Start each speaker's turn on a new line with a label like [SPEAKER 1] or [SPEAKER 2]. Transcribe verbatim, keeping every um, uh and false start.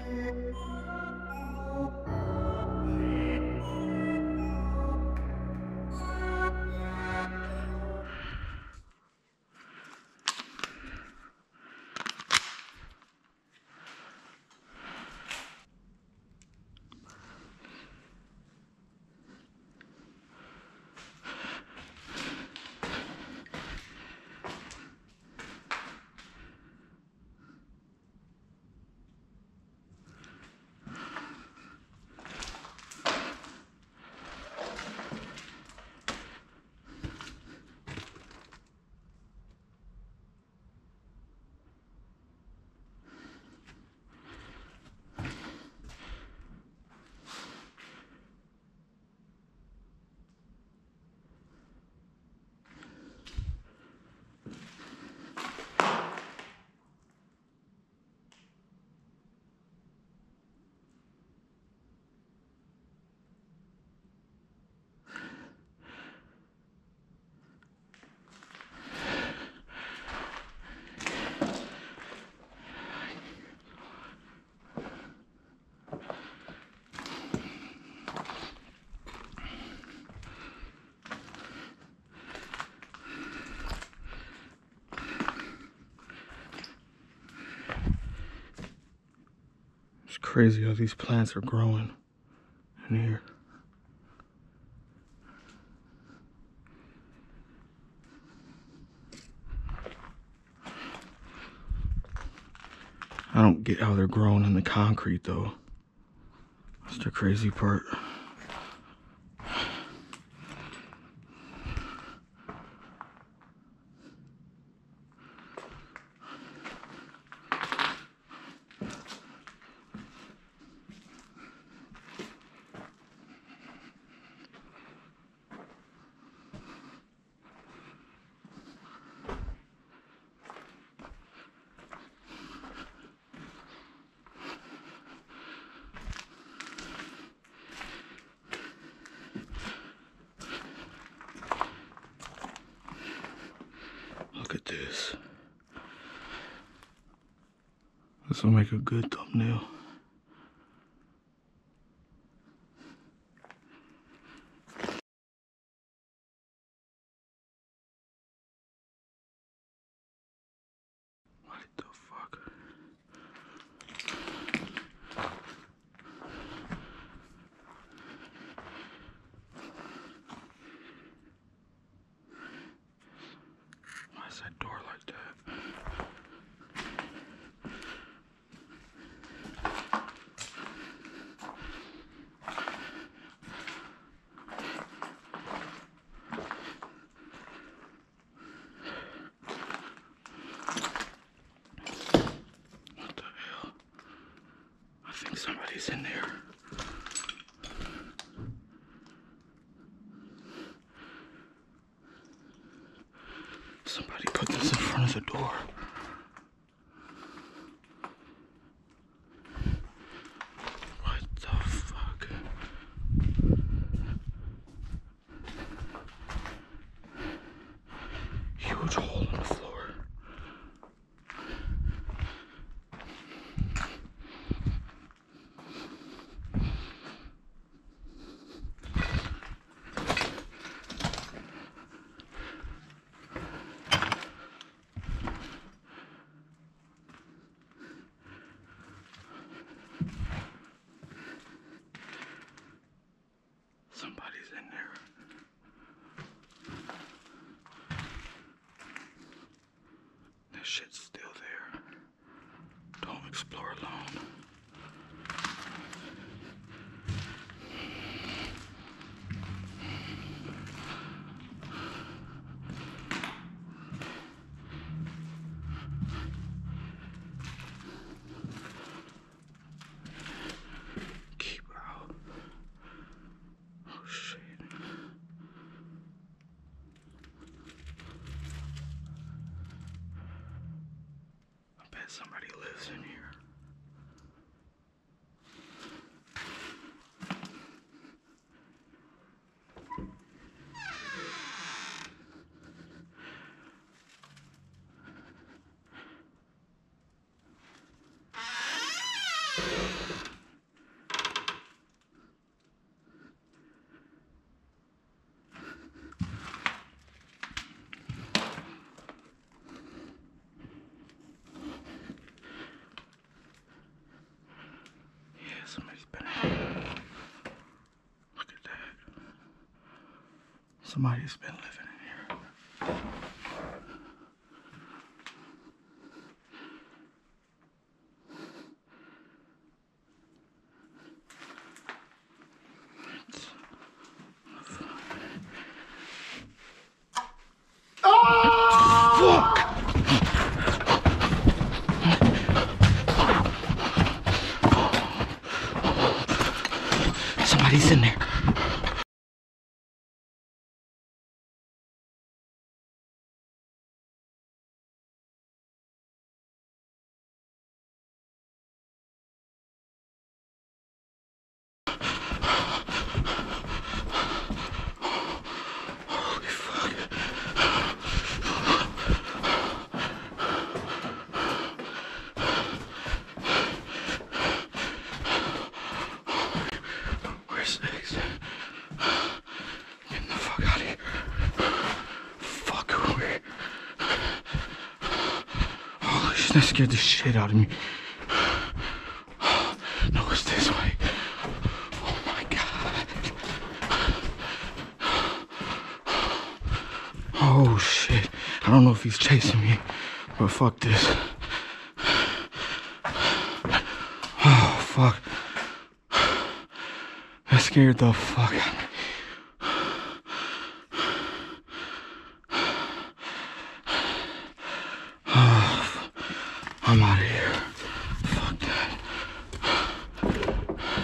[SPEAKER 1] It's crazy how these plants are growing in here. I don't get how they're growing in the concrete though. That's the crazy part. Look at this. This will make a good thumbnail. What the fuck? Why is that door like that? I think somebody's in there. Somebody put this in front of the door. What the fuck? Huge hole in the floor. Somebody's in there. That shit's still there. Don't explore alone. Keep out. Oh shit. I bet somebody lives in here. Somebody's been living in here. Fuck! Somebody's in there. Holy fuck. Where's the exit? Getting the fuck out of here. Fuck, who are we? Holy shit, that scared the shit out of me. No, it's this way. Oh my god. Oh shit. I don't know if he's chasing me, but fuck this. Oh fuck. That scared the fuck out of me.